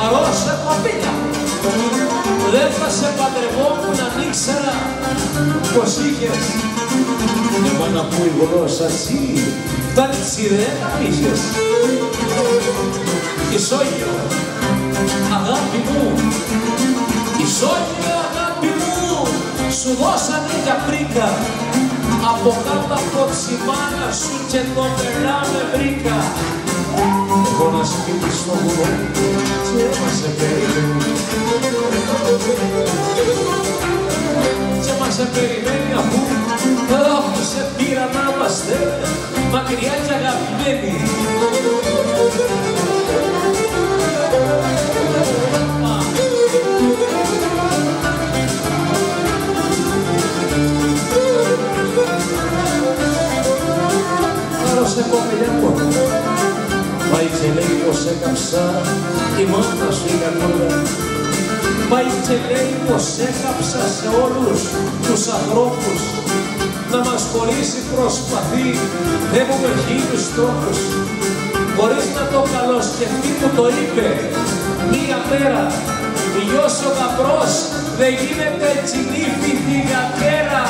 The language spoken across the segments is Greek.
Ρώσα κοπίλα, δεν θα σε παντρευόμουν αν ήξερα πως είχες μια μάνα που η γλώσσα εσύ τα τσιρένα είχες. Ισόγειο, αγάπη μου, Ισόγειο αγάπη μου, σου δώσανε για πρίκα, από κάτω από τσιμάνα σου και το περάμε βρήκα. Εγώ να σπίτι στο βουνό και μας σε περιμένει, και μας σε περιμένει αφού σε πήρα να είμαστε μακριά και αγαπημένοι. Άρρωσε κοπηλιά μου, πάει και λέει πως έκαψα η μάνα σου η κακούλα. Πάει και λέει πως έκαψα σε όλους τους ανθρώπους, να μας χωρίσει προσπαθεί, έχουμε χίλιους τρόπους. Χωρίς να το καλοσκεφτεί μου το είπε μία μέρα, γιος ο γαμπρός δεν γίνεται τσινίφι θυγατέρα.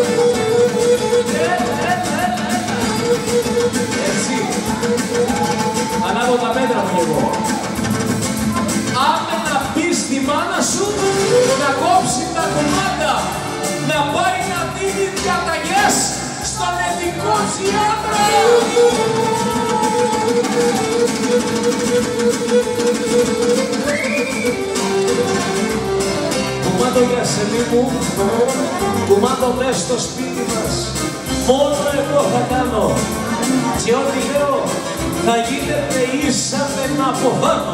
Έτσι, ανάβω τα μέτρα μου εγώ. Άμε να πεις στη μάνα σου να κόψει τα κομμάτια, να πάει να δίνει διαταγές στον ειδικό τσιάντρα. Κουμάντο για σεμί μου, κουμάντο μες στο σπίτι μας, μόνο εγώ θα κάνω και ό,τι λέω θα γίνεται ίσα με να αποβάνω.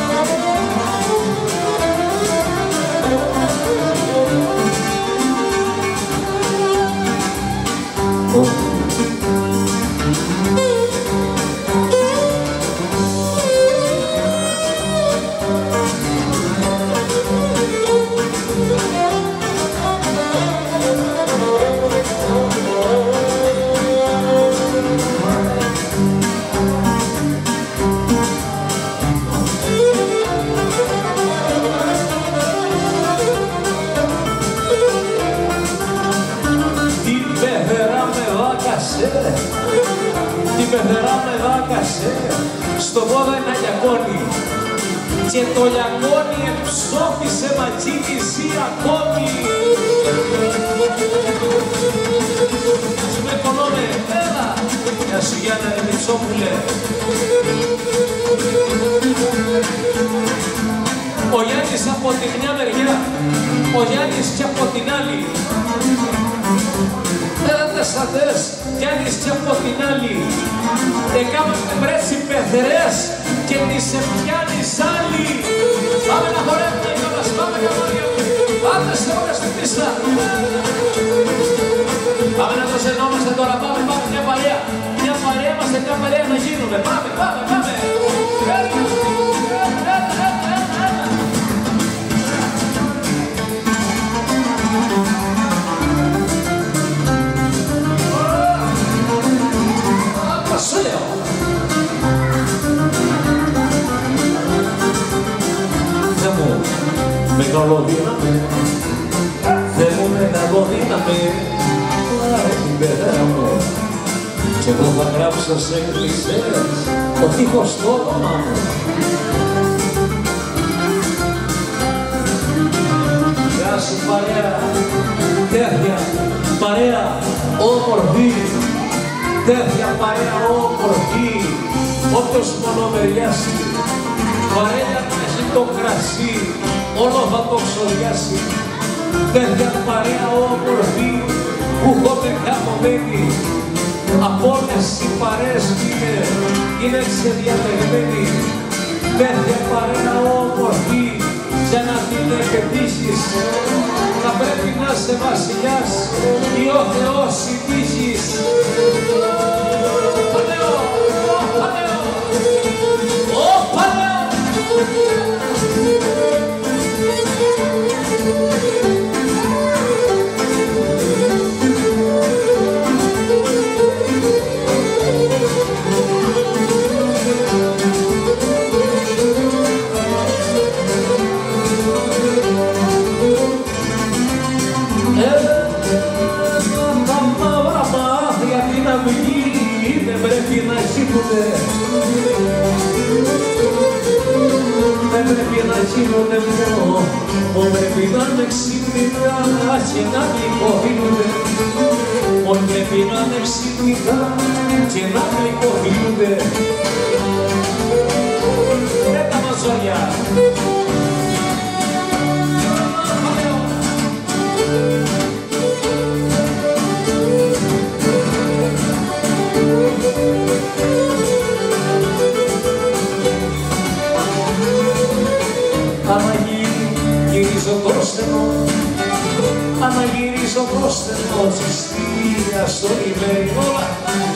Την πεθερά με δάκασε στο πόδα ένα λιακόνι και το λιακόνι εψόφισε ματζίνηση ακόμη. Σου με κονώνε, έλα, γεια σου Γιάννα ρε Μητσόπουλε. Ο Γιάννης από τη μια μεριά, ο Γιάννης και από την άλλη. Σαντές, Γιάννης και από την άλλη. Εκάμαστε πρέσι πεθερές και τις επιάνεις άλλοι. Πάμε να χορεύουμε για μας, πάμε καμάρια μου. Πάμε σε όλες την πίστα. Πάμε να το σενόμαστε τώρα, πάμε μια παρέα. Μια παρέα είμαστε, μια παρέα να γίνουμε. Πάμε. Μεγαλοδύναμε, Θεέ μου μεγαλοδύναμε, την πεθέρα μου κι εγώ θα γράψω σε εκκλησίες ο τείχος το όνομα μου. Γεια σου παρέα, τέτοια παρέα όμορφη, τέτοια παρέα όμορφη, όποιος μονομεριάσει, παρέα να έχει το κρασί, όλο θα το ξοδιάσει. Τέτοια παρέα όμορφη που έχω μεγαλωμένη, από όλες οι παρέες είναι ξεδιαλεγμένη. Τέτοια παρέα όμορφη για να την επενδύσεις θα πρέπει να είσαι βασιλιάς ή ο Θεός η τύχης. Μόνο πρέπει να είναι ξύπνητα και να γλυκοφιλούνται. Μόνο πρέπει να είναι ξύπνητα και να γλυκοφιλούνται. Ρε τα μαζόρια! Αναγυρίζω το στενό, αναγυρίζω το στενό, τσιστία στο ημέρι όλα.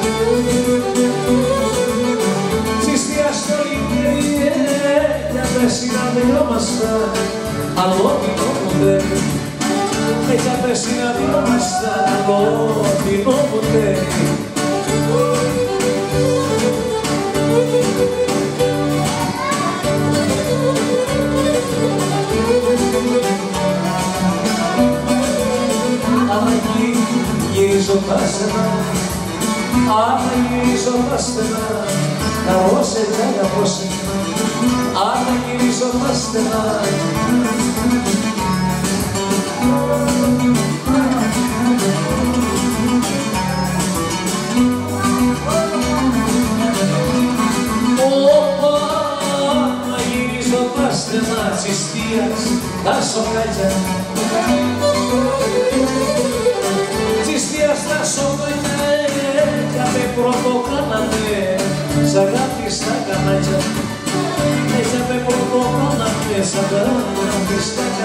Τσιστία στο ημέρι, για πες συναντιόμαστα, αλλότινο ποτέ. Για πες συναντιόμαστα, αλλότινο ποτέ. Γυρίζω τα στενά, γυρίζω τα στενά, καρό σε κι αγαπώ σε, γυρίζω τα στενά. Γυρίζω τα στενά της θείας, τα σοκάκια. Στα σοκάκια με πρωτοκάνατε, σ' αγάπη στα κανάκια. Με πρωτοκάνατε, σ' αγάπη στα